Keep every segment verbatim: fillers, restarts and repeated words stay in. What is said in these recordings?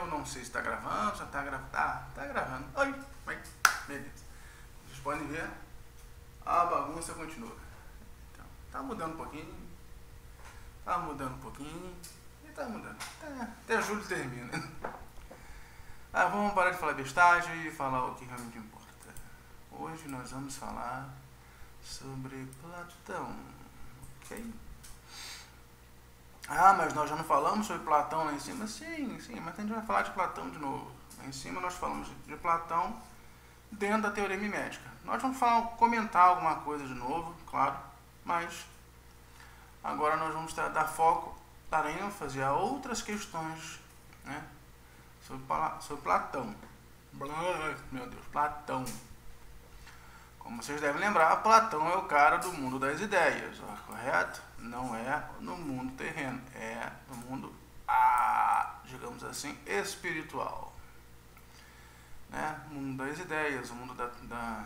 não sei se está gravando, já está gravando. Tá, tá gravando. Oi, vai, beleza. Vocês podem ver, a bagunça continua. Então, tá mudando um pouquinho, tá mudando um pouquinho, e tá mudando. Até, até julho termina. Ah, vamos parar de falar bestagem e falar o que realmente importa. Hoje nós vamos falar sobre Platão, ok? Ah, mas nós já não falamos sobre Platão lá em cima? Sim, sim, mas a gente vai falar de Platão de novo. Lá em cima nós falamos de Platão dentro da teoria mimética. Nós vamos falar, comentar alguma coisa de novo, claro, mas agora nós vamos dar foco, dar ênfase a outras questões, né, sobre, sobre Platão. Meu Deus, Platão. Como vocês devem lembrar, Platão é o cara do mundo das ideias, ó, correto? Não é no mundo terreno, é no mundo, ah, digamos assim, espiritual. Né? O mundo das ideias, o mundo da, da...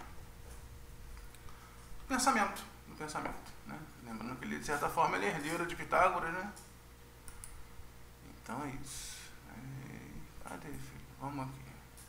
do pensamento, do pensamento, né? Lembrando que ele, de certa forma, ele é herdeiro de Pitágoras, né? Então é isso. Cadê, filho? Vamos aqui.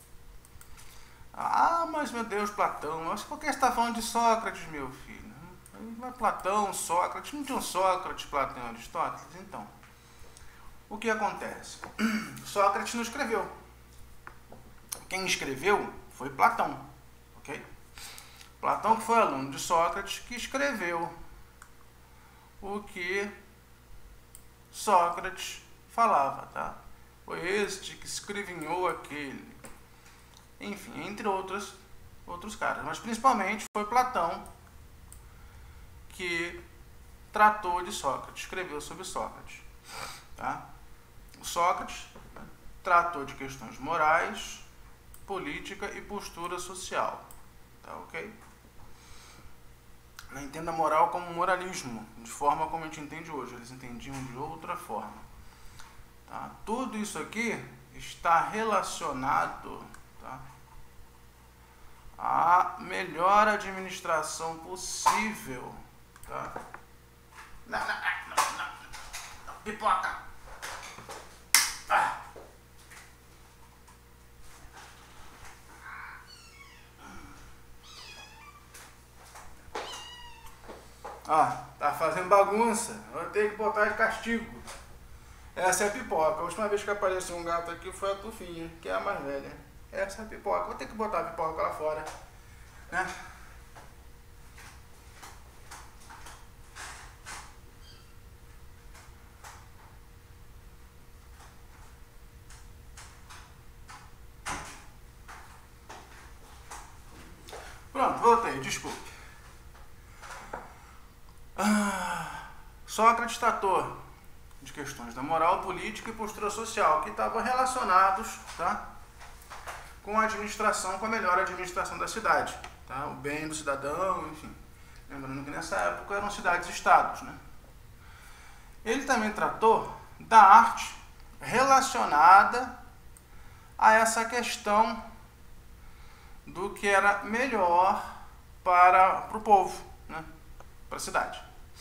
Ah, mas meu Deus, Platão, mas por que você está falando de Sócrates, meu filho? Platão, Sócrates, não tinha um Sócrates, Platão e Aristóteles? Então, o que acontece? Sócrates não escreveu. Quem escreveu foi Platão, ok? Platão, que foi aluno de Sócrates, que escreveu o que Sócrates falava, tá? Foi este que escrevinhou aquele. Enfim, entre outros, outros caras. Mas principalmente foi Platão que tratou de Sócrates, escreveu sobre Sócrates. Tá? O Sócrates, né, tratou de questões morais, política e postura social. Tá, ok? Não entenda moral como moralismo, de forma como a gente entende hoje. Eles entendiam de outra forma. Tá? Tudo isso aqui está relacionado, tá, à melhor administração possível. Tá? Não, não, não, não, não, pipoca. Ah. Ah, tá fazendo bagunça. Vou ter que botar de castigo. Essa é a pipoca. A última vez que apareceu um gato aqui foi a Tufinha, que é a mais velha. Essa é a pipoca. Vou ter que botar a pipoca lá fora, né? Pronto, voltei, desculpe. Ah, Sócrates tratou de questões da moral, política e postura social, que estavam relacionados, tá, com a administração, com a melhor administração da cidade, tá, o bem do cidadão, enfim. Lembrando que nessa época eram cidades-estados, né? Ele também tratou da arte relacionada a essa questão do que era melhor para, para o povo, né? Para a cidade.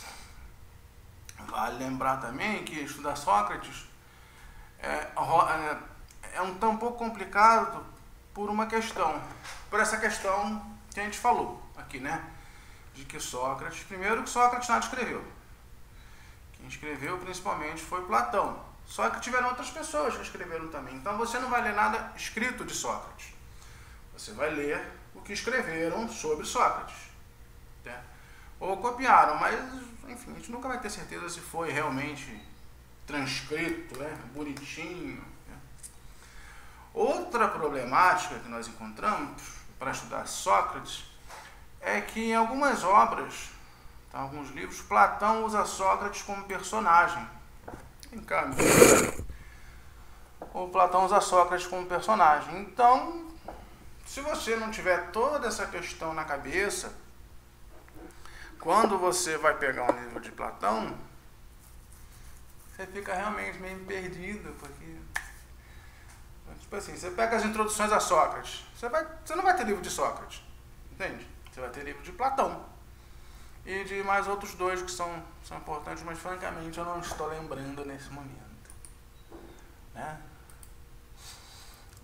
Vale lembrar também que estudar Sócrates é, é, é um tão pouco complicado por uma questão, por essa questão que a gente falou aqui, né? De que Sócrates, primeiro que Sócrates nada escreveu. Quem escreveu principalmente foi Platão. Só que tiveram outras pessoas que escreveram também. Então você não vai ler nada escrito de Sócrates. Você vai ler o que escreveram sobre Sócrates. Né? Ou copiaram, mas, enfim, a gente nunca vai ter certeza se foi realmente transcrito, né? Bonitinho. Né? Outra problemática que nós encontramos para estudar Sócrates é que em algumas obras, tá, alguns livros, Platão usa Sócrates como personagem. Vem cá, meu filho. O Platão usa Sócrates como personagem. Então, se você não tiver toda essa questão na cabeça, quando você vai pegar um livro de Platão, você fica realmente meio perdido, porque, tipo assim, você pega as introduções a Sócrates, você, vai, você não vai ter livro de Sócrates, entende? Você vai ter livro de Platão e de mais outros dois que são, são importantes, mas francamente eu não estou lembrando nesse momento, né?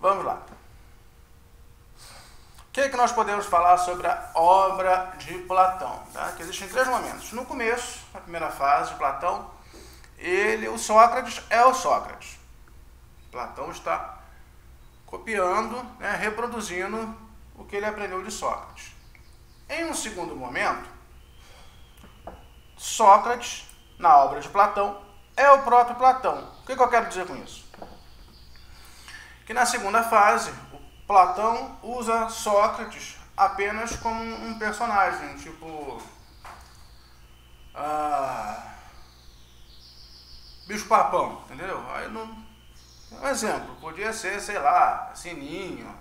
Vamos lá. O que é que nós podemos falar sobre a obra de Platão? Tá? Que existem três momentos. No começo, na primeira fase de Platão, ele, o Sócrates é o Sócrates. Platão está copiando, né, reproduzindo o que ele aprendeu de Sócrates. Em um segundo momento, Sócrates, na obra de Platão, é o próprio Platão. O que, que eu quero dizer com isso? Que na segunda fase, Platão usa Sócrates apenas como um personagem, tipo ah, bicho-papão, entendeu? Aí não, um exemplo, podia ser, sei lá, Sininho,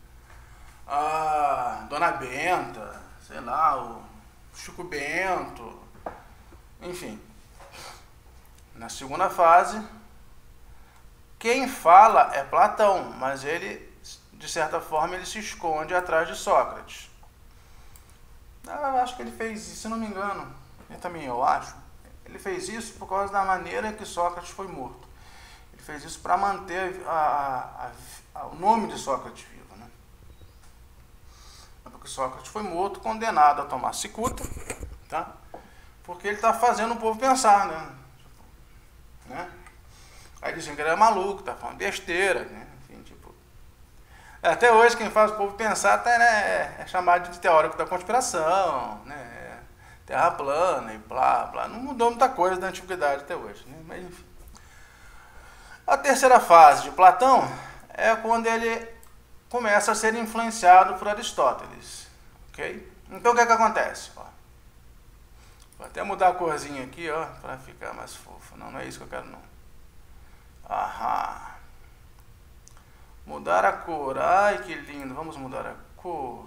a Dona Benta, sei lá, o Chico Bento, enfim. Na segunda fase, quem fala é Platão, mas ele, de certa forma, ele se esconde atrás de Sócrates. Eu acho que ele fez isso, se não me engano, eu também eu acho, ele fez isso por causa da maneira que Sócrates foi morto. Ele fez isso para manter a, a, a, o nome de Sócrates vivo, né? Porque Sócrates foi morto, condenado a tomar cicuta, tá? Porque ele está fazendo o povo pensar, né? né? Aí dizem que ele é maluco, tá falando besteira, né? Enfim, tipo... Até hoje quem faz o povo pensar até, né, é chamado de teórico da conspiração, né? Terra plana e blá, blá. Não mudou muita coisa da antiguidade até hoje, né? Mas enfim. A terceira fase de Platão é quando ele começa a ser influenciado por Aristóteles, ok? Então o que é que acontece? Ó, vou até mudar a corzinha aqui, ó, para ficar mais fofo. Não, não é isso que eu quero, não. Aham. Mudar a cor. Ai, que lindo. Vamos mudar a cor.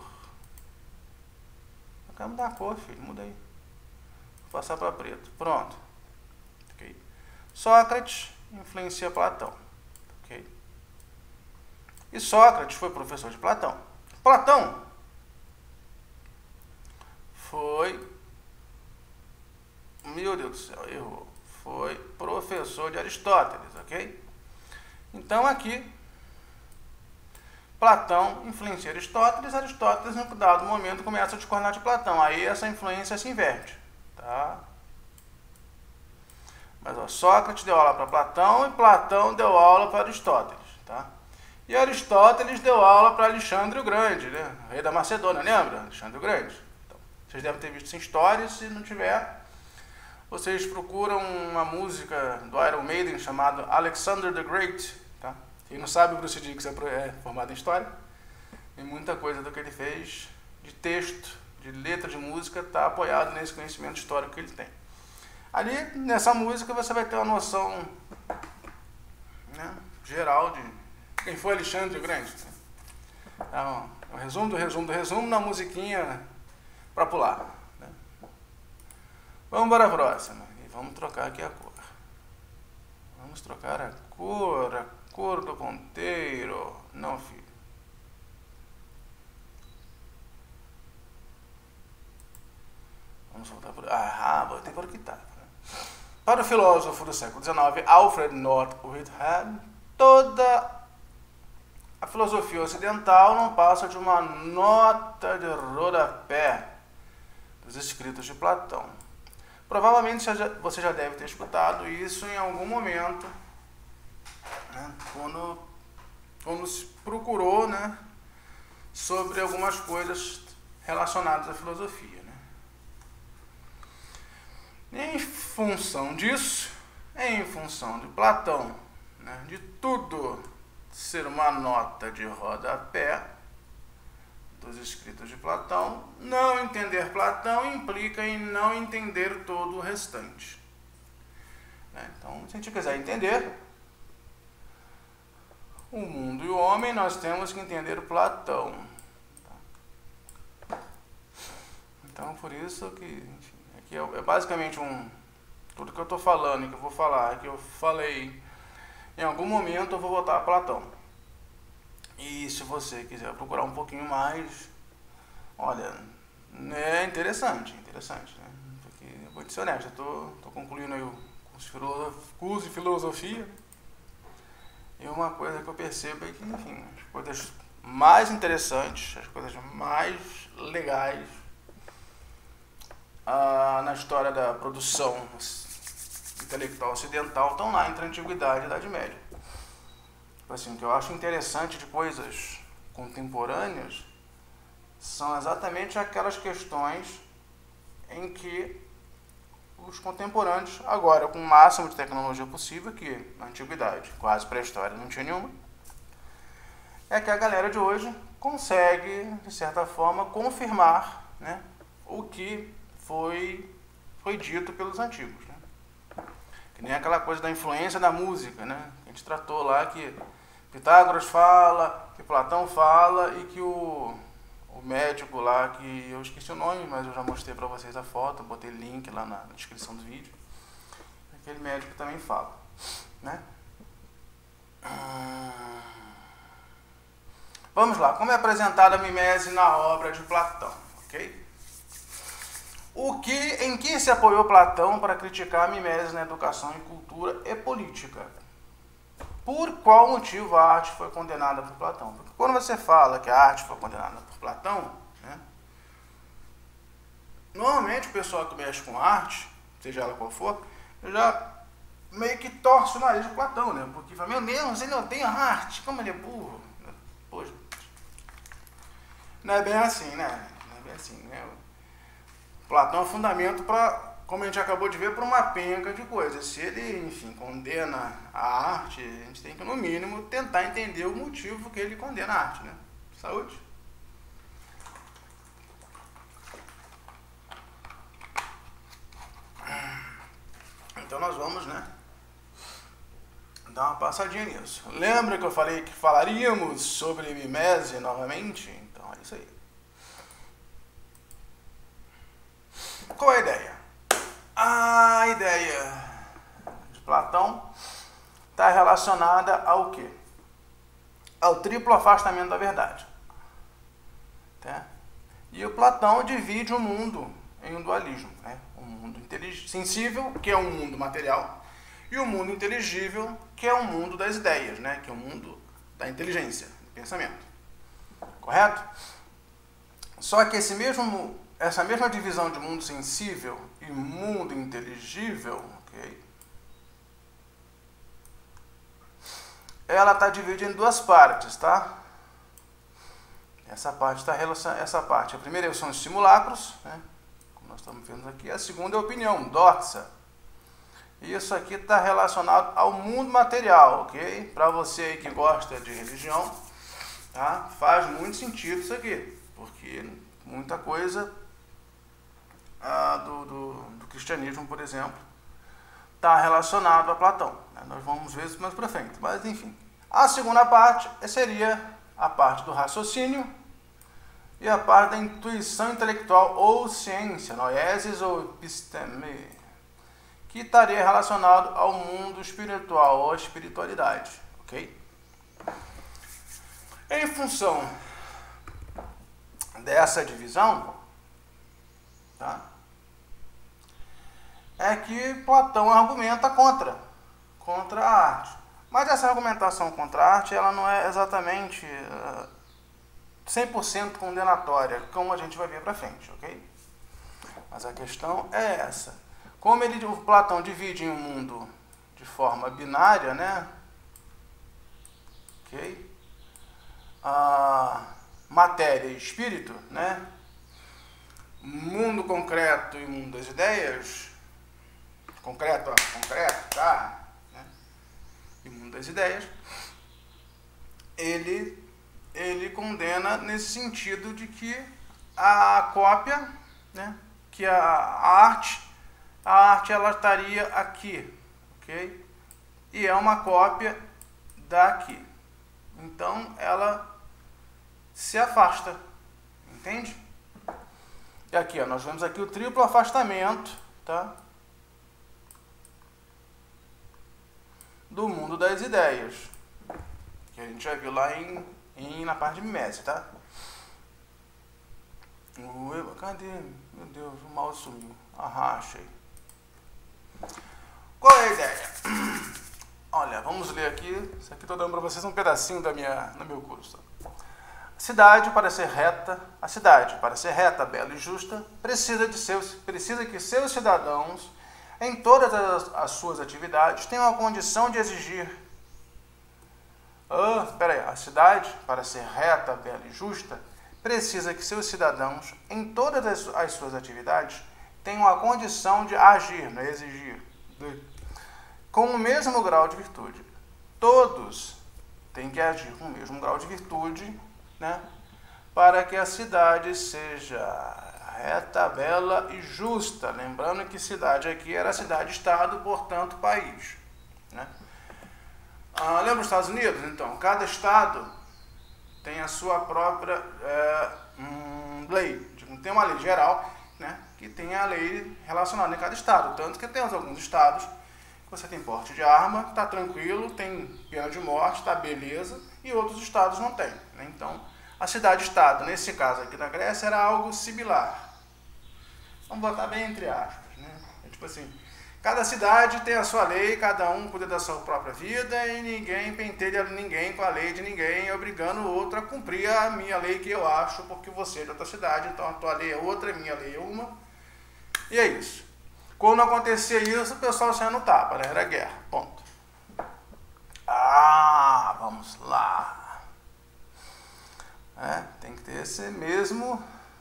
Eu quero mudar a cor, filho. Muda aí. Vou passar para preto. Pronto. Ok. Sócrates influencia Platão. Ok. E Sócrates foi professor de Platão. Platão foi... Meu Deus do céu, errou. Foi professor de Aristóteles, ok? Então aqui, Platão influencia Aristóteles, Aristóteles, em um dado momento, começa a discordar de Platão. Aí essa influência se inverte, tá? Mas ó, Sócrates deu aula para Platão e Platão deu aula para Aristóteles, tá? E Aristóteles deu aula para Alexandre o Grande, né? Rei da Macedônia, lembra? Alexandre o Grande. Então, vocês devem ter visto essa história, se não tiver... Vocês procuram uma música do Iron Maiden chamada Alexander the Great, tá? Quem não sabe, o Bruce Dickinson é formado em história. E muita coisa do que ele fez, de texto, de letra de música, está apoiado nesse conhecimento histórico que ele tem. Ali, nessa música, você vai ter uma noção, né, geral de quem foi Alexandre o Grande. Então, o resumo do resumo do resumo na musiquinha para pular. Vamos para a próxima. E vamos trocar aqui a cor. Vamos trocar a cor, a cor do ponteiro. Não, filho. Vamos voltar por... Ah, botei por aqui, tá. Para o filósofo do século dezenove, Alfred North Whitehead, toda a filosofia ocidental não passa de uma nota de rodapé dos escritos de Platão. Provavelmente você já deve ter escutado isso em algum momento, né, quando, quando se procurou, né, sobre algumas coisas relacionadas à filosofia. Né. Em função disso, em função de Platão, né, de tudo ser uma nota de rodapé dos escritos de Platão, não entender Platão implica em não entender todo o restante. Então, se a gente quiser entender o mundo e o homem, nós temos que entender Platão. Então, por isso que, enfim, aqui é basicamente um... Tudo que eu estou falando e que eu vou falar, que eu falei em algum momento, eu vou voltar a Platão. E se você quiser procurar um pouquinho mais, olha, é interessante, interessante, né? Porque, eu vou te ser honesto, eu tô, tô concluindo aí o curso de filosofia, E uma coisa que eu percebo é que, enfim, as coisas mais interessantes, as coisas mais legais ah, na história da produção intelectual ocidental estão lá entre a Antiguidade e a Idade Média. Tipo assim, o que eu acho interessante de coisas contemporâneas são exatamente aquelas questões em que os contemporâneos, agora com o máximo de tecnologia possível, que na Antiguidade, quase pré-história, não tinha nenhuma, é que a galera de hoje consegue, de certa forma, confirmar, né, o que foi, foi dito pelos antigos. Né? Que nem aquela coisa da influência da música, né? A gente tratou lá que Pitágoras fala, que Platão fala e que o, o médico lá, que eu esqueci o nome, mas eu já mostrei para vocês a foto, botei link lá na descrição do vídeo, aquele médico também fala, né? Vamos lá, como é apresentada a mimese na obra de Platão, ok? O que, em que se apoiou Platão para criticar a mimese na educação e cultura e política? Por qual motivo a arte foi condenada por Platão? Porque quando você fala que a arte foi condenada por Platão, né, normalmente o pessoal que mexe com arte, seja ela qual for, já meio que torce o nariz de Platão, né? Porque fala, meu Deus, ele odeia arte, como ele é burro. Poxa, não é bem assim, né? Não é bem assim, né? Platão é fundamento para, como a gente acabou de ver, para uma penca de coisas. Se ele, enfim, condena a arte, a gente tem que, no mínimo, tentar entender o motivo que ele condena a arte, né? Saúde? Então nós vamos, né, dar uma passadinha nisso. Lembra que eu falei que falaríamos sobre mimese novamente? Então é isso aí. Qual é a ideia? A ideia de Platão está relacionada ao quê? Ao triplo afastamento da verdade. Tá? E o Platão divide o mundo em um dualismo, né? Um mundo sensível, que é um mundo material, e o mundo inteligível, que é o mundo das ideias, né? Que é o mundo da inteligência, do pensamento. Correto? Só que esse mesmo, essa mesma divisão de mundo sensível e mundo inteligível, okay, ela está dividida em duas partes, tá? Essa parte está relacionada, essa parte, a primeira são os simulacros, né? Como nós estamos vendo aqui. A segunda é a opinião, doxa. Isso aqui está relacionado ao mundo material, ok? Para você aí que gosta de religião, tá? Faz muito sentido isso aqui, porque muita coisa ah, do, do, do cristianismo, por exemplo, está relacionado a Platão. Né? Nós vamos ver isso mais para frente, mas enfim. A segunda parte seria a parte do raciocínio e a parte da intuição intelectual ou ciência, noesis ou episteme, que estaria relacionado ao mundo espiritual ou à espiritualidade, ok? Em função dessa divisão, tá, é que Platão argumenta contra, contra a arte. Mas essa argumentação contra a arte, ela não é exatamente uh, cem por cento condenatória, como a gente vai ver para frente, ok? Mas a questão é essa. Como ele, o Platão divide em um mundo de forma binária, né? Ok? Ah, matéria e espírito, né? Mundo concreto e mundo das ideias. Concreto, ó, concreto, tá? Né? E mundo das ideias. Ele, ele condena nesse sentido de que a cópia, né? Que a, a arte a arte ela estaria aqui, ok? E é uma cópia daqui. Então ela se afasta, entende? E aqui, ó, nós vemos aqui o triplo afastamento, tá? Do mundo das ideias, que a gente já viu lá em, em na parte de mimese, tá? O, cadê? Meu Deus, o mouse sumiu. Arracha aí. Qual é a ideia? Olha, vamos ler aqui. Isso aqui estou dando para vocês um pedacinho da minha, do meu curso. A cidade, para ser reta, a cidade, para ser reta, bela e justa, precisa, de seus, precisa que seus cidadãos, em todas as, as suas atividades, tenham a condição de exigir. Ah, espera aí, a cidade, para ser reta, bela e justa, precisa que seus cidadãos, em todas as, as suas atividades, tenham a condição de agir, não é exigir, com o mesmo grau de virtude. Todos têm que agir com o mesmo grau de virtude, né, para que a cidade seja reta, bela e justa. Lembrando que cidade aqui era cidade-estado, portanto, país. Né? Ah, lembra os Estados Unidos? Então, cada estado tem a sua própria é, hum, lei. Tem uma lei geral, né, que tem a lei relacionada em cada estado. Tanto que temos alguns estados que você tem porte de arma, está tranquilo, tem pena de morte, está beleza, e outros estados não tem. Né? Então, a cidade-estado, nesse caso aqui da Grécia, era algo similar. Vamos botar bem entre aspas. Né? É tipo assim, cada cidade tem a sua lei, cada um cuida da sua própria vida, e ninguém pentelha ninguém com a lei de ninguém, obrigando o outro a cumprir a minha lei que eu acho, porque você é de outra cidade, então a tua lei é outra, a minha lei é uma. E é isso. Quando acontecia isso, o pessoal saia no tapa, né? Era guerra, ponto. Ah, vamos lá. É, tem que ter esse mesmo...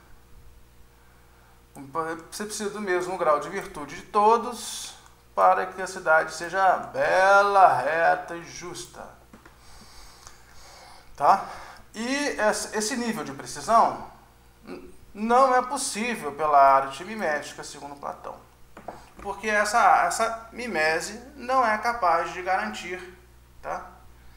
Você precisa do mesmo grau de virtude de todos para que a cidade seja bela, reta e justa. Tá? E esse nível de precisão não é possível pela arte mimética, segundo Platão. Porque essa, essa mimese não é capaz de garantir, tá?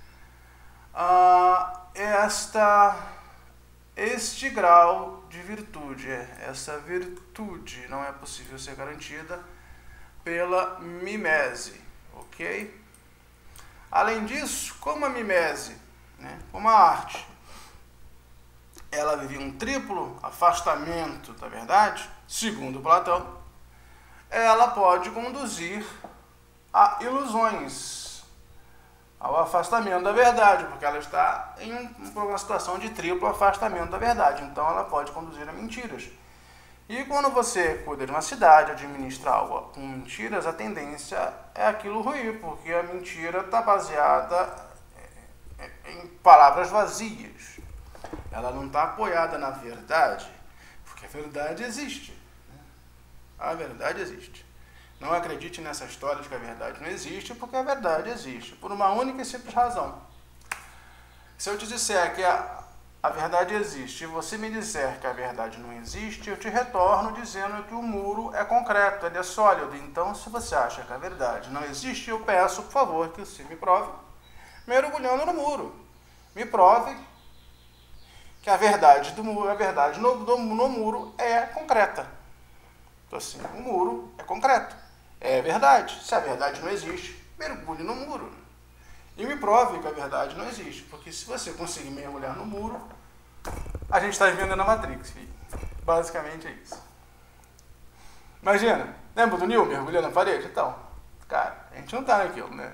Ah, esta, este grau de virtude, essa virtude não é possível ser garantida pela mimese, ok? Além disso, como a mimese, né, como a arte, ela vive um triplo afastamento da verdade, segundo Platão, ela pode conduzir a ilusões, ao afastamento da verdade, porque ela está em uma situação de triplo afastamento da verdade, então ela pode conduzir a mentiras. E quando você cuida de uma cidade, administra algo com mentiras, a tendência é aquilo ruir, porque a mentira está baseada em palavras vazias. Ela não está apoiada na verdade, porque a verdade existe. A verdade existe. Não acredite nessa história de que a verdade não existe, porque a verdade existe, por uma única e simples razão. Se eu te disser que a, a verdade existe e você me disser que a verdade não existe, eu te retorno dizendo que o muro é concreto, ele é sólido. Então, se você acha que a verdade não existe, eu peço, por favor, que você me prove, mergulhando no muro. Me prove que a verdade do muro, a verdade no, do, no muro é concreta. Então, assim, o muro é concreto, é verdade. Se a verdade não existe, mergulhe no muro. E me prove que a verdade não existe, porque se você conseguir mergulhar no muro, a gente está vivendo na Matrix, filho. Basicamente é isso. Imagina, lembra do Neo mergulhando na parede? Então, cara, a gente não está naquilo, né?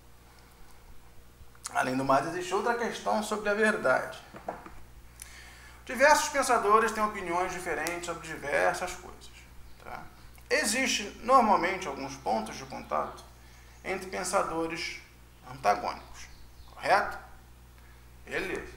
Além do mais, existe outra questão sobre a verdade. Diversos pensadores têm opiniões diferentes sobre diversas coisas. Tá? Existem, normalmente, alguns pontos de contato entre pensadores antagônicos. Correto? Beleza.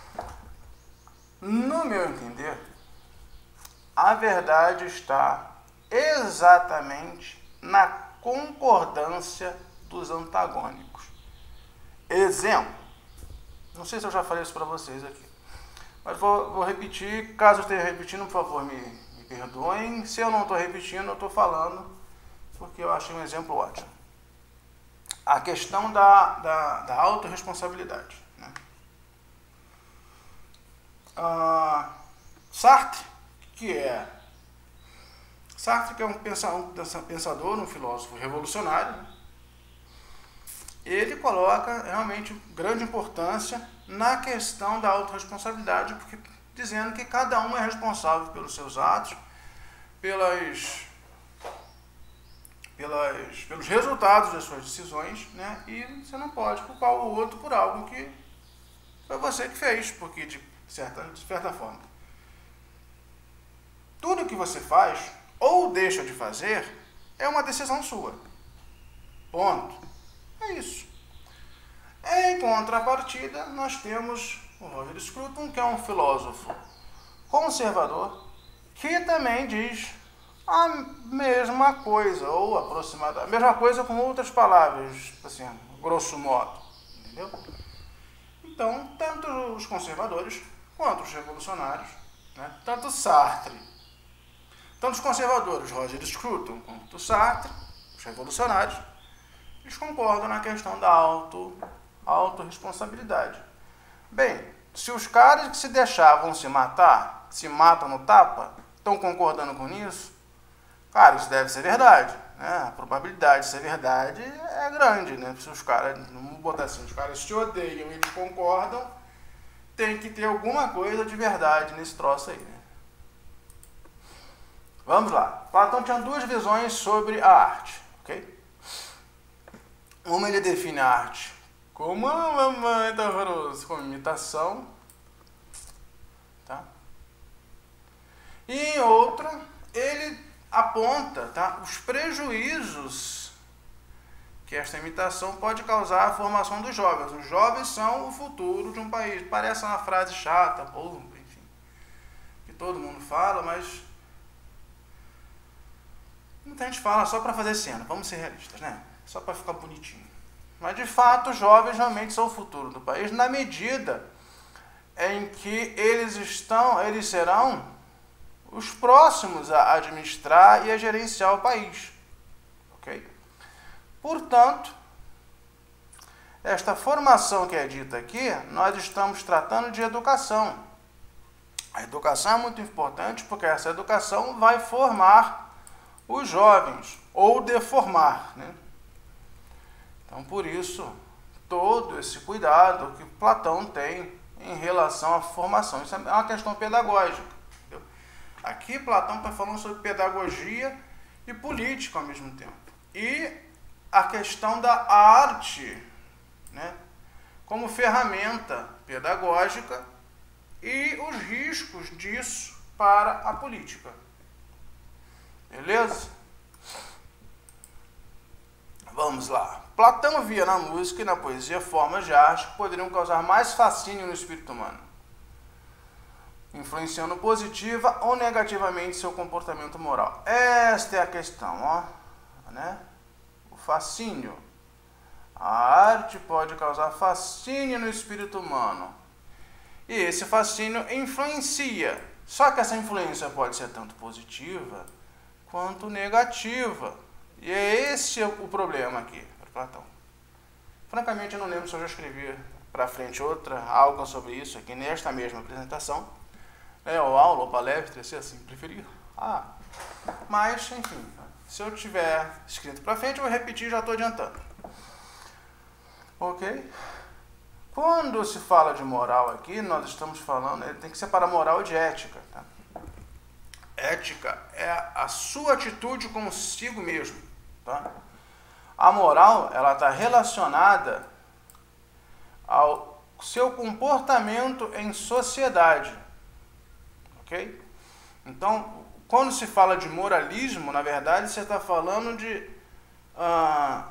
No meu entender, a verdade está exatamente na concordância dos antagônicos. Exemplo. Não sei se eu já falei isso para vocês aqui. Mas vou, vou repetir, caso eu esteja repetindo, por favor, me, me perdoem. Se eu não estou repetindo, eu estou falando, porque eu achei um exemplo ótimo. A questão da, da, da autorresponsabilidade. Né? Ah, Sartre, que é, Sartre, que é um pensador, um filósofo revolucionário, ele coloca realmente grande importância na questão da autorresponsabilidade, porque, dizendo que cada um é responsável pelos seus atos, pelas, pelas, pelos resultados das suas decisões, né? E você não pode culpar o outro por algo que foi você que fez, porque de certa, de certa forma, tudo que você faz ou deixa de fazer é uma decisão sua. Ponto. É isso. Em contrapartida, nós temos o Roger Scruton, que é um filósofo conservador, que também diz a mesma coisa, ou aproximadamente, a mesma coisa com outras palavras, assim, grosso modo, entendeu? Então, tanto os conservadores quanto os revolucionários, né? Tanto Sartre, tanto os conservadores, Roger Scruton, quanto Sartre, os revolucionários, eles concordam na questão da auto, autorresponsabilidade. Bem, se os caras que se deixavam se matar, se matam no tapa, estão concordando com isso, cara, isso deve ser verdade, né? A probabilidade de ser verdade é grande, né? Se os caras, vamos botar assim, os caras se odeiam e eles concordam, tem que ter alguma coisa de verdade nesse troço aí, né? Vamos lá. Platão tinha duas visões sobre a arte, ok? Uma, ele define a arte como uma mamãe tá horrorosa, como imitação, tá? E em outra, ele aponta, tá, os prejuízos que esta imitação pode causar à formação dos jovens. Os jovens são o futuro de um país. Parece uma frase chata, pô, enfim, que todo mundo fala, mas muita gente fala só para fazer cena. Vamos ser realistas, né? Só para ficar bonitinho. Mas, de fato, os jovens realmente são o futuro do país, na medida em que eles estão, eles serão os próximos a administrar e a gerenciar o país. Ok? Portanto, esta formação que é dita aqui, nós estamos tratando de educação. A educação é muito importante porque essa educação vai formar os jovens, ou deformar, né? Então, por isso, todo esse cuidado que Platão tem em relação à formação. Isso é uma questão pedagógica. Entendeu? Aqui, Platão está falando sobre pedagogia e política ao mesmo tempo. E a questão da arte, né, como ferramenta pedagógica e os riscos disso para a política. Beleza? Vamos lá. Platão via na música e na poesia formas de arte que poderiam causar mais fascínio no espírito humano, influenciando positiva ou negativamente seu comportamento moral. Esta é a questão, ó, né? O fascínio. A arte pode causar fascínio no espírito humano. E esse fascínio influencia. Só que essa influência pode ser tanto positiva quanto negativa. E é esse o problema aqui, para Platão. Francamente, eu não lembro se eu já escrevi para frente outra, algo sobre isso aqui nesta mesma apresentação. É, ou aula, ou palestra, se assim preferir. Ah, mas, enfim, se eu tiver escrito para frente, eu vou repetir e já estou adiantando. Ok? Quando se fala de moral aqui, nós estamos falando, tem que separar moral de ética, tá? Ética é a sua atitude consigo mesmo, tá? A moral, ela está relacionada ao seu comportamento em sociedade, ok? Então, quando se fala de moralismo, na verdade, você está falando de ah,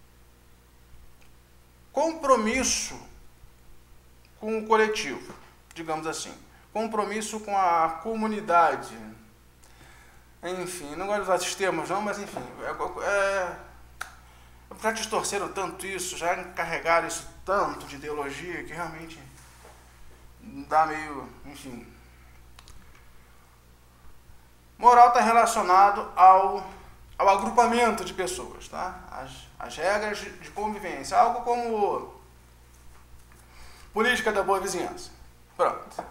compromisso com o coletivo, digamos assim, compromisso com a comunidade. Enfim, não gosto de usar esses termos não, mas enfim, é, é, já distorceram tanto isso, já encarregaram isso tanto de ideologia que realmente dá meio, enfim. Moral está relacionado ao, ao agrupamento de pessoas, tá? As, as regras de, de convivência, algo como política da boa vizinhança. Pronto.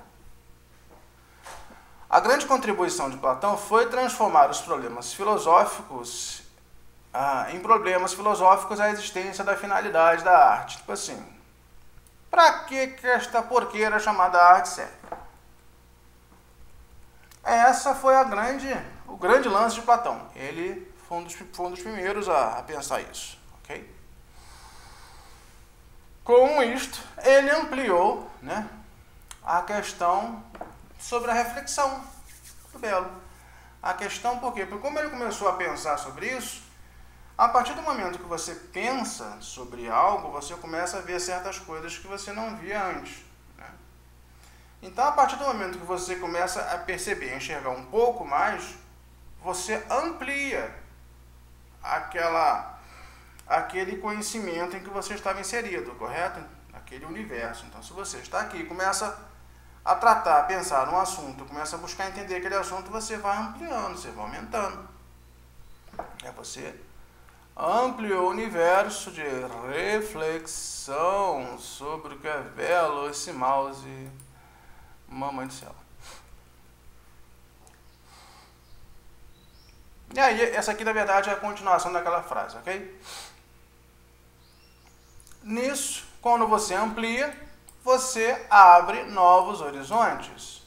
A grande contribuição de Platão foi transformar os problemas filosóficos ah, em problemas filosóficos a existência da finalidade da arte. Tipo assim, para que que esta porqueira chamada arte serve? Essa foi a grande, o grande lance de Platão. Ele foi um dos, foi um dos primeiros a, a pensar isso, ok? Com isto, ele ampliou, né, a questão sobre a reflexão do belo. A questão por quê? Porque como ele começou a pensar sobre isso, a partir do momento que você pensa sobre algo, você começa a ver certas coisas que você não via antes, né? Então, a partir do momento que você começa a perceber, a enxergar um pouco mais, você amplia aquela, aquele conhecimento em que você estava inserido, correto? Aquele universo. Então, se você está aqui e começa a tratar, a pensar num assunto, começa a buscar entender aquele assunto, você vai ampliando, você vai aumentando. É você ampliou o universo de reflexão sobre o que é belo, esse mouse, mamãe do céu. E aí, essa aqui, na verdade, é a continuação daquela frase, ok? Nisso, quando você amplia, você abre novos horizontes.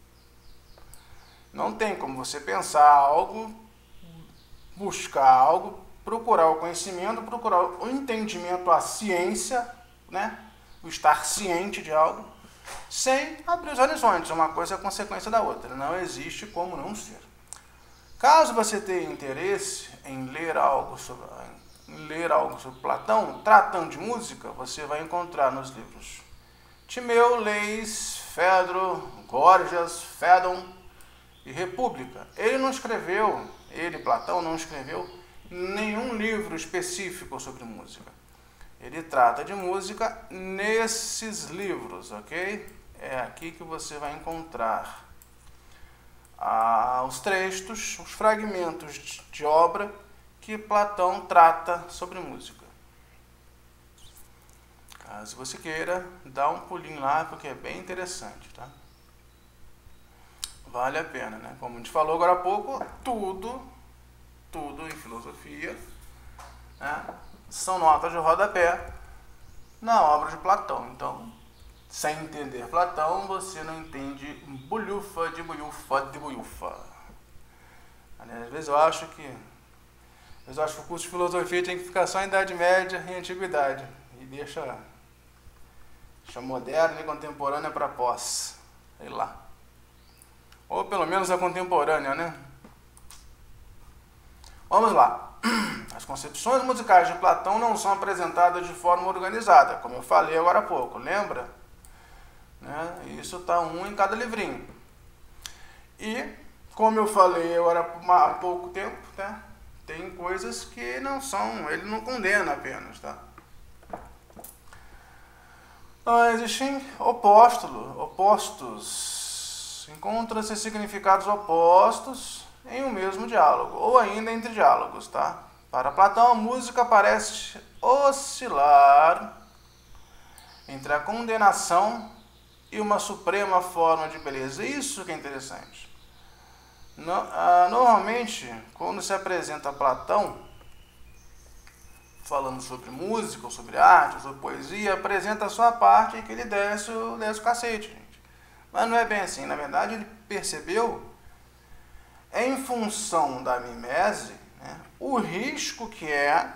Não tem como você pensar algo, buscar algo, procurar o conhecimento, procurar o entendimento, a ciência, né? O estar ciente de algo, sem abrir os horizontes. Uma coisa é consequência da outra. Não existe como não ser. Caso você tenha interesse em ler algo sobre, em ler algo sobre Platão, tratando de música, você vai encontrar nos livros Timeu, Leis, Fedro, Gorgias, Fédon e República. Ele não escreveu, ele, Platão, não escreveu nenhum livro específico sobre música. Ele trata de música nesses livros, ok? É aqui que você vai encontrar ah, os textos, os fragmentos de, de obra que Platão trata sobre música. Caso você queira, dá um pulinho lá, porque é bem interessante, tá? Vale a pena, né? Como a gente falou agora há pouco, tudo, tudo em filosofia, né, são notas de rodapé na obra de Platão. Então, sem entender Platão, você não entende bulhufa de bulhufa de bulhufa. Às vezes eu acho que, às vezes eu acho que o curso de filosofia tem que ficar só em Idade Média e Antiguidade. E deixa, deixa moderna e contemporânea para pós. Sei lá. Ou pelo menos a contemporânea, né? Vamos lá. As concepções musicais de Platão não são apresentadas de forma organizada, como eu falei agora há pouco, lembra? Né? Isso está um em cada livrinho. E, como eu falei agora há pouco tempo, né? Tem coisas que não são, ele não condena apenas, tá? Ah, existem opostos, opostos. Encontram-se significados opostos em um mesmo diálogo, ou ainda entre diálogos, tá? Para Platão, a música parece oscilar entre a condenação e uma suprema forma de beleza. Isso que é interessante. No, ah, normalmente, quando se apresenta Platão, falando sobre música, ou sobre arte, ou sobre poesia, apresenta só a parte em que ele desce, desce o cacete, gente. Mas não é bem assim. Na verdade, ele percebeu, em função da mimese, né, o risco que é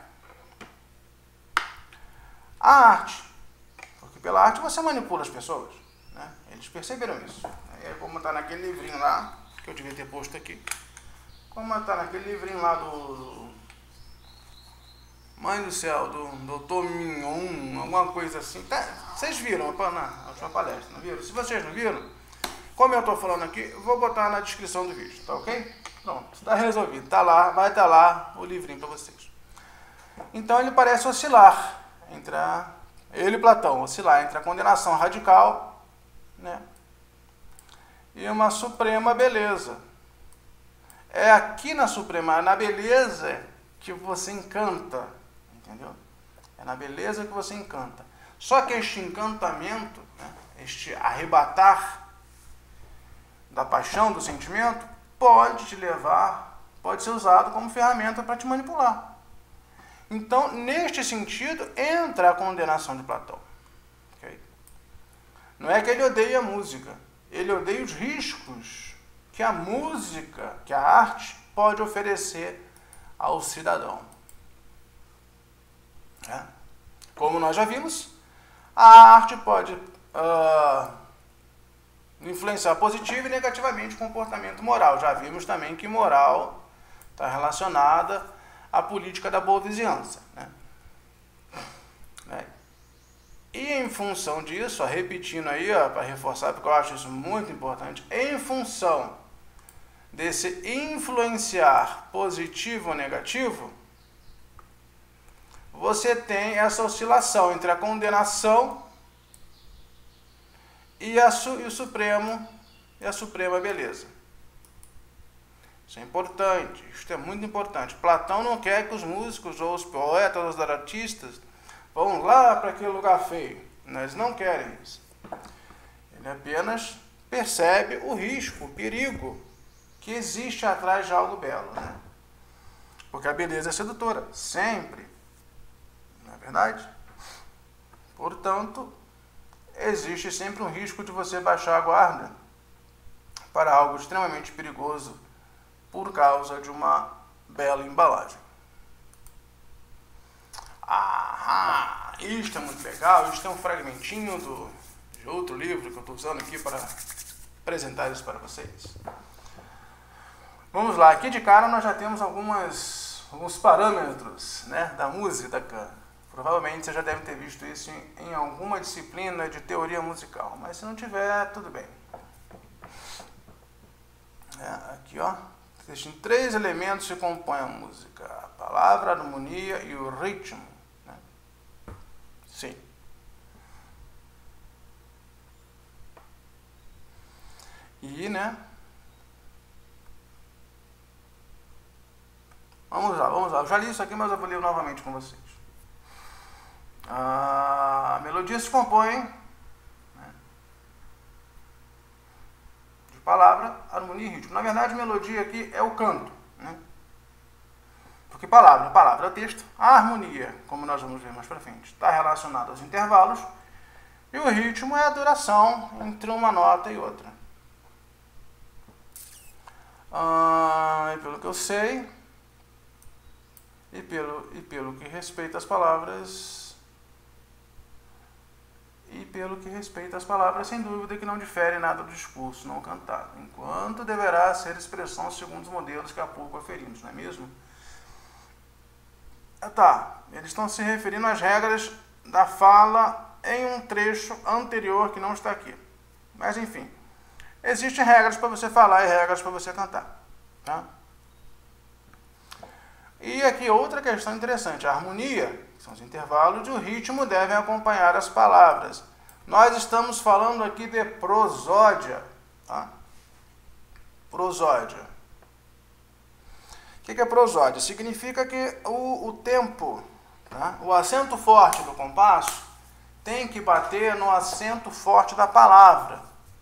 a arte. Porque pela arte você manipula as pessoas, né? Eles perceberam isso. É como está naquele livrinho lá, que eu devia ter posto aqui. Como está naquele livrinho lá do... Mãe do céu, do doutor Mignon, alguma coisa assim. Tá, vocês viram na última palestra, não viram? Se vocês não viram, como eu estou falando aqui, eu vou botar na descrição do vídeo, tá ok? Pronto, está resolvido. Tá lá, vai estar lá o livrinho para vocês. Então ele parece oscilar entre a... Ele, Platão, oscilar entre a condenação radical, né, e uma suprema beleza. É aqui na suprema, na beleza que você encanta, entendeu? É na beleza que você encanta. Só que este encantamento, né, este arrebatar da paixão, do sentimento, pode te levar, pode ser usado como ferramenta para te manipular. Então, neste sentido, entra a condenação de Platão. Okay? Não é que ele odeia a música, ele odeia os riscos que a música, que a arte, pode oferecer ao cidadão. É. Como nós já vimos, a arte pode uh, influenciar positivo e negativamente o comportamento moral. Já vimos também que moral está relacionada à política da boa vizinhança, né? É. E em função disso, ó, repetindo aí, para reforçar, porque eu acho isso muito importante, em função desse influenciar positivo ou negativo, você tem essa oscilação entre a condenação e, a su, e o Supremo e a suprema beleza. Isso é importante, isso é muito importante. Platão não quer que os músicos ou os poetas ou os artistas vão lá para aquele lugar feio. Eles não querem isso. Ele apenas percebe o risco, o perigo que existe atrás de algo belo, né? Porque a beleza é sedutora, sempre. Não é verdade? Portanto, existe sempre um risco de você baixar a guarda para algo extremamente perigoso por causa de uma bela embalagem. Ah, isto é muito legal, isto é um fragmentinho do, de outro livro que eu estou usando aqui para apresentar isso para vocês. Vamos lá, aqui de cara nós já temos algumas, alguns parâmetros, né, da música. Provavelmente você já deve ter visto isso em, em alguma disciplina de teoria musical, mas se não tiver, tudo bem. É, aqui, ó, existem três elementos que compõem a música: a palavra, a harmonia e o ritmo, né? Sim. E, né? Vamos lá, vamos lá. Eu já li isso aqui, mas eu vou ler novamente com vocês. A melodia se compõe, né, de palavra, harmonia e ritmo. Na verdade, melodia aqui é o canto, né? Porque palavra, palavra é o texto. A harmonia, como nós vamos ver mais para frente, está relacionada aos intervalos. E o ritmo é a duração entre uma nota e outra. Ah, e pelo que eu sei, e pelo, e pelo que respeita as palavras, e pelo que respeita as palavras, sem dúvida que não difere nada do discurso não cantado, enquanto deverá ser expressão segundo os modelos que há pouco aferimos, não é mesmo? Ah, tá, eles estão se referindo às regras da fala em um trecho anterior que não está aqui. Mas, enfim, existem regras para você falar e regras para você cantar, tá? E aqui outra questão interessante: a harmonia, que são os intervalos, e o ritmo devem acompanhar as palavras. Nós estamos falando aqui de prosódia, tá? Prosódia. O que é prosódia? Significa que o, o tempo, tá? O acento forte do compasso tem que bater no acento forte da palavra.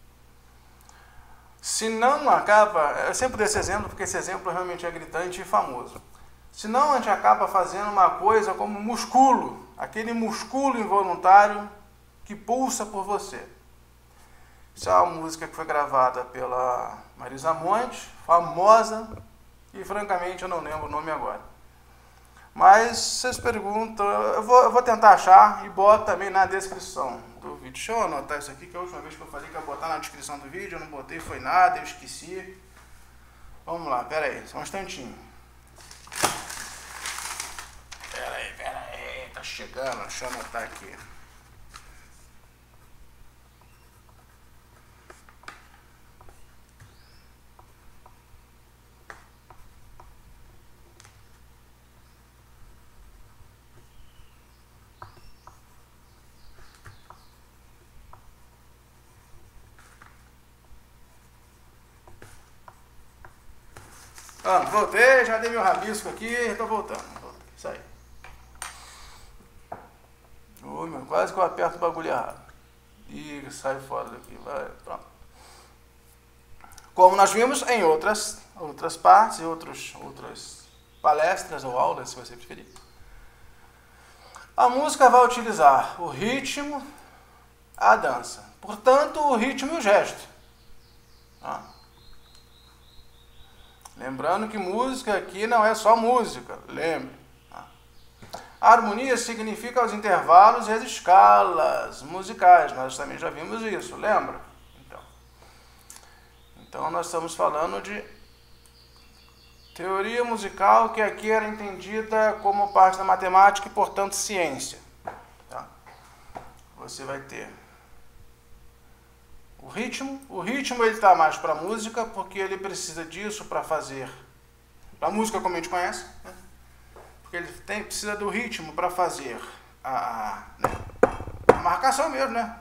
Se não acaba, eu sempre dou esse exemplo porque esse exemplo realmente é gritante e famoso. Senão a gente acaba fazendo uma coisa como musculo, aquele músculo involuntário que pulsa por você. Isso é uma música que foi gravada pela Marisa Monte, famosa, e francamente eu não lembro o nome agora. Mas vocês perguntam, eu vou, eu vou tentar achar e boto também na descrição do vídeo. Deixa eu anotar isso aqui, que a última vez que eu falei que ia botar na descrição do vídeo, eu não botei, foi nada, eu esqueci. Vamos lá, pera aí, só um instantinho. Pera aí, pera aí, tá chegando, deixa eu anotar aqui. Ah, voltei, já dei meu rabisco aqui, estou voltando. Isso aí. Ui, meu, quase que eu aperto o bagulho errado. E sai fora daqui, vai, pronto. Como nós vimos em outras, outras partes, em outros, outras palestras ou aulas, se você preferir, a música vai utilizar o ritmo, a dança. Portanto, o ritmo e o gesto. Ah. Lembrando que música aqui não é só música, lembre. A harmonia significa os intervalos e as escalas musicais. Nós também já vimos isso, lembra? Então, então nós estamos falando de teoria musical, que aqui era entendida como parte da matemática e, portanto, ciência. Tá? Você vai ter o ritmo. O ritmo ele está mais para a música, porque ele precisa disso para fazer a música como a gente conhece, né? Porque ele tem, precisa do ritmo para fazer a, a, né? a marcação mesmo, né?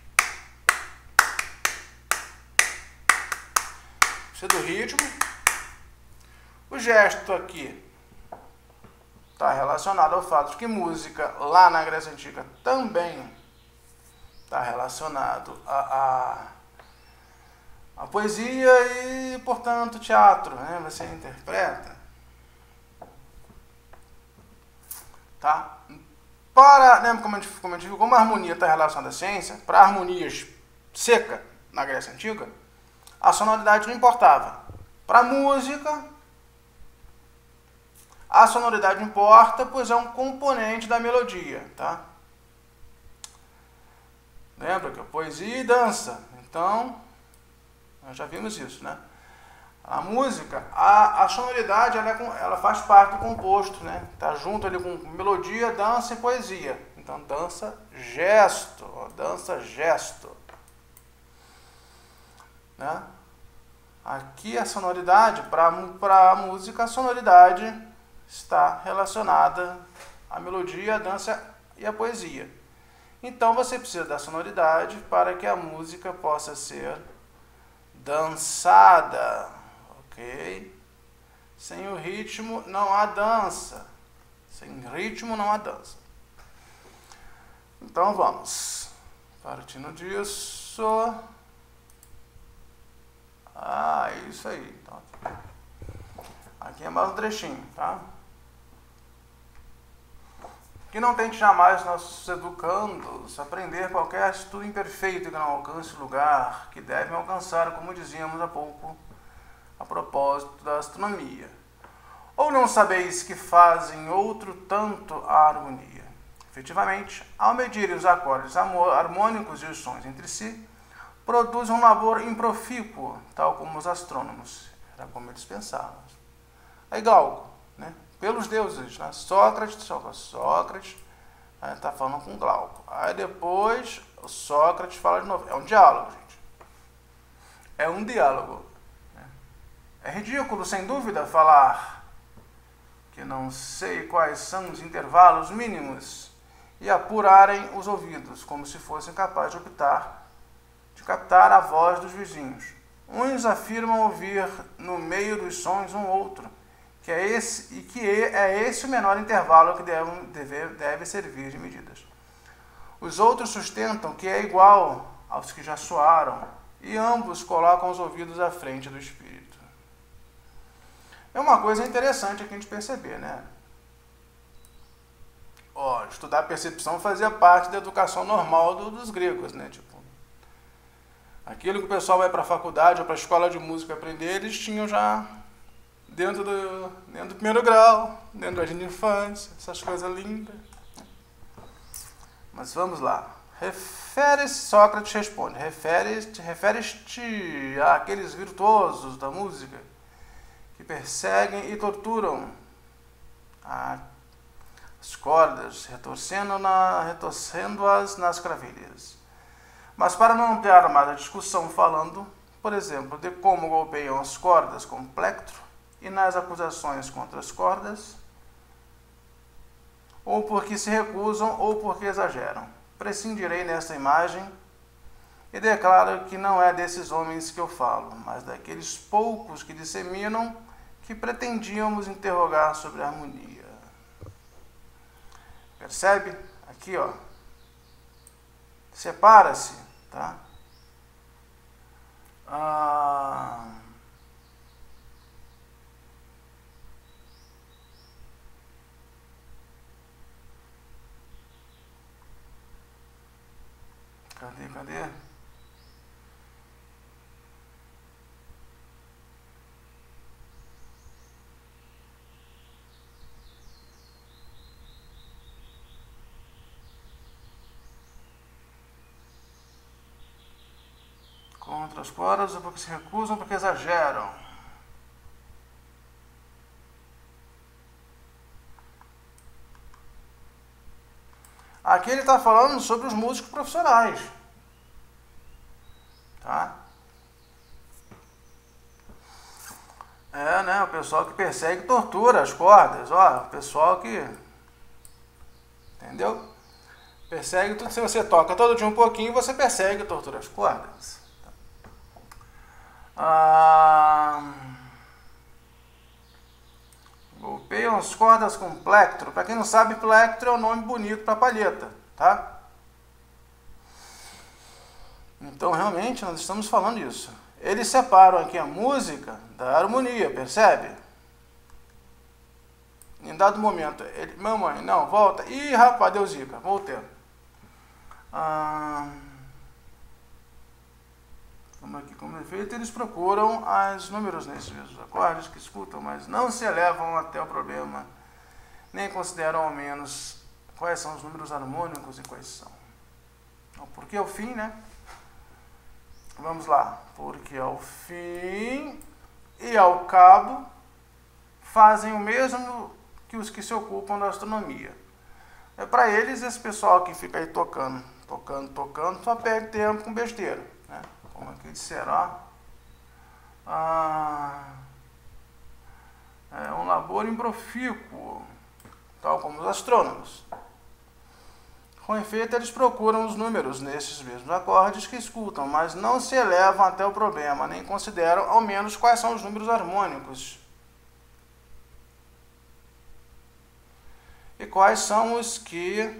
Precisa do ritmo. O gesto aqui está relacionado ao fato de que música lá na Grécia Antiga também está relacionado a, a, a poesia e, portanto, teatro, né? Você interpreta. Tá? Para, lembra como a gente, como a gente viu, como a harmonia está relacionada à ciência, para harmonias seca na Grécia Antiga, a sonoridade não importava. Para a música, a sonoridade importa, pois é um componente da melodia, tá? Lembra que é poesia e dança. Então, nós já vimos isso, né? A música, a, a sonoridade, ela, é com, ela faz parte do composto, né? Tá junto ali com melodia, dança e poesia. Então, dança, gesto, ó, dança, gesto. Né? Aqui a sonoridade, para a música, a sonoridade está relacionada à melodia, à dança e à poesia. Então, você precisa da sonoridade para que a música possa ser dançada. Ok? Sem o ritmo não há dança. Sem ritmo não há dança. Então vamos. Partindo disso. Ah, isso aí. Então, aqui é mais um trechinho, tá? Que não tente jamais nossos educandos aprender qualquer estudo imperfeito que não alcance o lugar que devem alcançar, como dizíamos há pouco, a propósito da astronomia. Ou não sabeis que fazem outro tanto a harmonia? Efetivamente, ao medirem os acordes harmônicos e os sons entre si, produzem um labor improfícuo, tal como os astrônomos. Era como eles pensavam. Aí Glauco, né? Pelos deuses, né? Sócrates, Sócrates está né? falando com Glauco. Aí depois o Sócrates fala de novo. É um diálogo, gente. É um diálogo. É ridículo, sem dúvida, falar que não sei quais são os intervalos mínimos e apurarem os ouvidos, como se fossem capazes de optar, de captar a voz dos vizinhos. Uns afirmam ouvir no meio dos sons um outro, que é esse, e que é esse o menor intervalo que deve, deve, deve servir de medidas. Os outros sustentam que é igual aos que já soaram, e ambos colocam os ouvidos à frente do espírito. É uma coisa interessante aqui a gente perceber, né? Ó, estudar percepção fazia parte da educação normal do, dos gregos, né? Tipo, aquilo que o pessoal vai para a faculdade ou para a escola de música aprender, eles tinham já dentro do, dentro do primeiro grau, dentro do jardim de infância, essas coisas lindas. Mas vamos lá. Refere-se, Sócrates responde, refere-te refere-te àqueles virtuosos da música que perseguem e torturam as cordas, retorcendo-as na, retorcendo nas cravelhas. Mas para não ampliar mais a discussão, falando, por exemplo, de como golpeiam as cordas com plectro e nas acusações contra as cordas, ou porque se recusam ou porque exageram, prescindirei nesta imagem e declaro que não é desses homens que eu falo, mas daqueles poucos que disseminam que pretendíamos interrogar sobre a harmonia. Percebe? Aqui, ó. Separa-se, tá? Ah... Cadê, cadê? Contra as cordas ou porque se recusam, porque exageram. Aqui ele está falando sobre os músicos profissionais. Tá? É, né? O pessoal que persegue e tortura as cordas. Ó, o pessoal que... Entendeu? Persegue tudo. Se você toca todo dia um pouquinho, você persegue e tortura as cordas. Ah, golpeiam as cordas com plectro. Para quem não sabe, plectro é um nome bonito para palheta, tá? Então, realmente, nós estamos falando isso. Eles separam aqui a música da harmonia, percebe? Em dado momento, ele, mamãe, não, volta. Ih, rapaz, deu zica, voltei. Ah, como aqui, como efeito, eles procuram os números nesses mesmos acordes que escutam, mas não se elevam até o problema, nem consideram ao menos quais são os números harmônicos e quais são. Então, porque ao fim, né? Vamos lá. Porque ao fim e ao cabo fazem o mesmo que os que se ocupam da astronomia. É para eles, esse pessoal que fica aí tocando, tocando, tocando, só perde tempo com besteira, né? Como aqui disseram, ó. Ah, é um labor improfícuo, tal como os astrônomos. Com efeito, eles procuram os números nesses mesmos acordes que escutam, mas não se elevam até o problema, nem consideram, ao menos, quais são os números harmônicos. E quais são os que...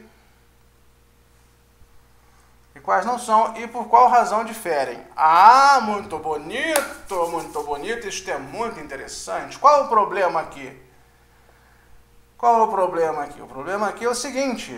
E quais não são, e por qual razão diferem. Ah, muito bonito, muito bonito, isto é muito interessante. Qual é o problema aqui? Qual é o problema aqui? O problema aqui é o seguinte...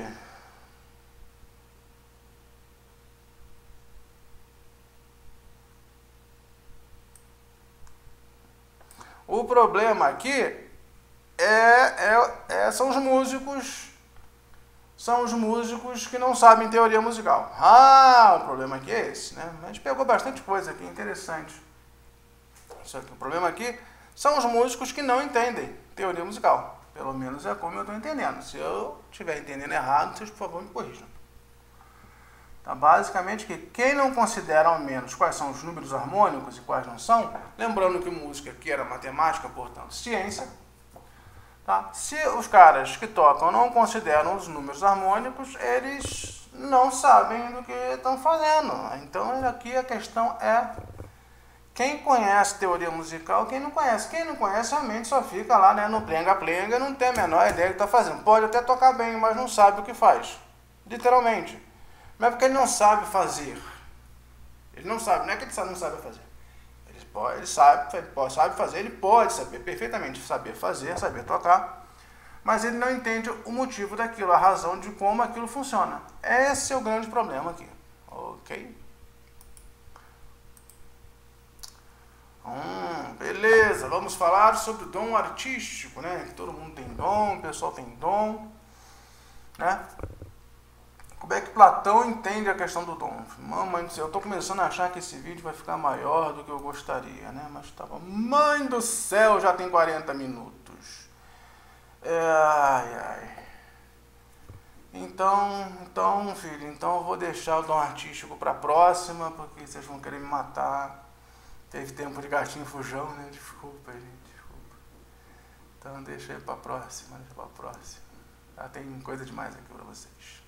O problema aqui é, é, é, são os músicos, são os músicos que não sabem teoria musical. Ah, o problema aqui é esse, né? A gente pegou bastante coisa aqui, interessante. Isso aqui, o problema aqui são os músicos que não entendem teoria musical. Pelo menos é como eu estou entendendo. Se eu estiver entendendo errado, vocês, por favor, me corrijam. Tá, basicamente, que quem não considera ao menos quais são os números harmônicos e quais não são, lembrando que música aqui era matemática, portanto, ciência, tá? Se os caras que tocam não consideram os números harmônicos, eles não sabem do que estão fazendo. Então, aqui a questão é quem conhece teoria musical, quem não conhece. Quem não conhece realmente só fica lá, né, no plenga-plenga, não tem a menor ideia do que está fazendo. Pode até tocar bem, mas não sabe o que faz. Literalmente. Não é porque ele não sabe fazer. Ele não sabe, não é que ele não sabe fazer. Ele, pode, ele sabe, ele pode, sabe fazer, ele pode saber perfeitamente saber fazer, saber tocar, mas ele não entende o motivo daquilo, a razão de como aquilo funciona. Esse é o grande problema aqui. Ok? Hum, beleza, vamos falar sobre o dom artístico, né? Que todo mundo tem dom, o pessoal tem dom, né? Como é que Platão entende a questão do dom? Mamãe do céu, eu estou começando a achar que esse vídeo vai ficar maior do que eu gostaria, né? Mas tá bom. Mãe do céu, já tem quarenta minutos. É, ai, ai. Então, então, filho, então eu vou deixar o dom artístico para a próxima, porque vocês vão querer me matar. Teve tempo de gatinho fujão, né? Desculpa, gente, desculpa. Então deixa aí para a próxima, deixa para a próxima. Já tem coisa demais aqui para vocês.